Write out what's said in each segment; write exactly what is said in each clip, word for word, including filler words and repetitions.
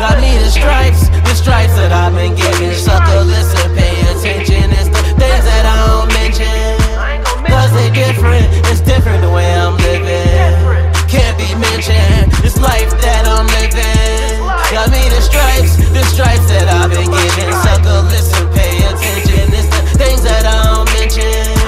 Got me the stripes, the stripes that I've been getting. Sucker, listen, pay attention. It's the things that I don't mention, cause they different, it's different the way I'm living. Can't be mentioned, this life that I'm living. Got me the stripes, the stripes that I've been getting. Sucker, listen, pay attention. It's the things that I don't mention,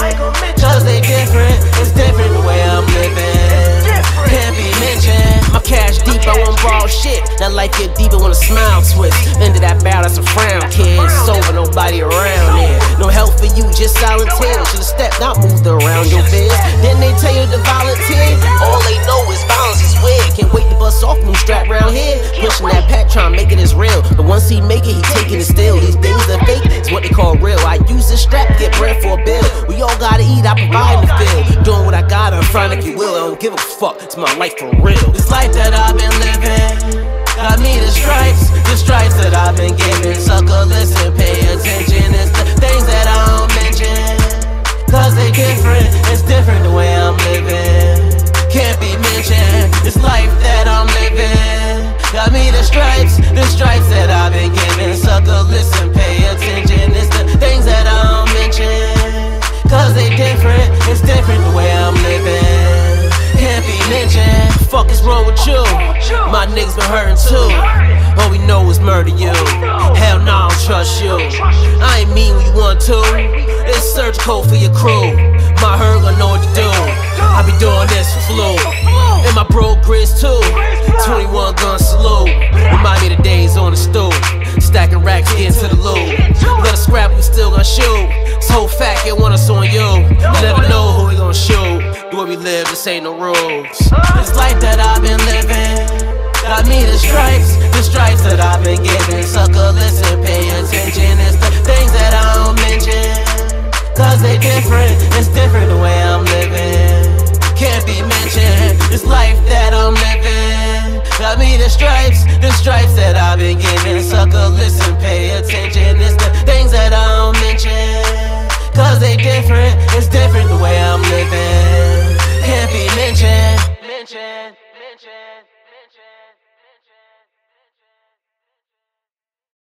cause they different, it's different the way I'm living. Can't be mentioned. My cash deep, I won't borrow shit. That life get deeper when a smile twist. Into that barrel, that's a frown, kid. Sober, nobody around here. No help for you, just silent tears. Should've stepped out, moved around your fears. Then they tell you to volunteer. All they know is violence is weird. Can't wait to bust off, new strap round here. Pushing that pack, trying to make it as real. But once he make it, he taking it still. These things that fake is what they call real. I use this strap, get bread for a bill. We all gotta eat, I provide the field. Doing what I got, I'm front if you will. I don't give a fuck, it's my life for real. This life that I've been living, got me the stripes, the stripes that I've been giving. Sucker, listen, pay attention. It's the things that I don't mention, cause they different, it's different the way I'm living. Can't be mentioned, this life that I'm living. Got me the stripes, the stripes that I've been giving. Sucker, listen, pay attention. It's the things that I don't mention, cause they different, it's different the way I'm living. Can't be mentioned. Fuck is wrong with you? My niggas been hurting too. All we know is murder you. Hell no, I don't trust you. I ain't mean when you want to. It's surgical for your crew. My herd gon' know what to do. I be doing this for flu. And my bro Grizz too. twenty-one gun salute. Remind me of the days on the stool. Stacking racks, getting to the loot. Let us scrap, we still gon' shoot. This whole fact, it want us on you. You never know who we gon' shoot. The way we live, this ain't no rules. This life that I've been living, got me the stripes, the stripes that I've been getting. Sucker, listen, pay attention. It's the things that I don't mention, cause they different, it's different the way I'm living. Can't be mentioned, this life that I'm living. Got me the stripes, the stripes that I've been getting. Sucker, listen, pay attention. It's the things that I don't mention, cause they different, it's different the way I'm living. Can't be mentioned, mentioned, mentioned.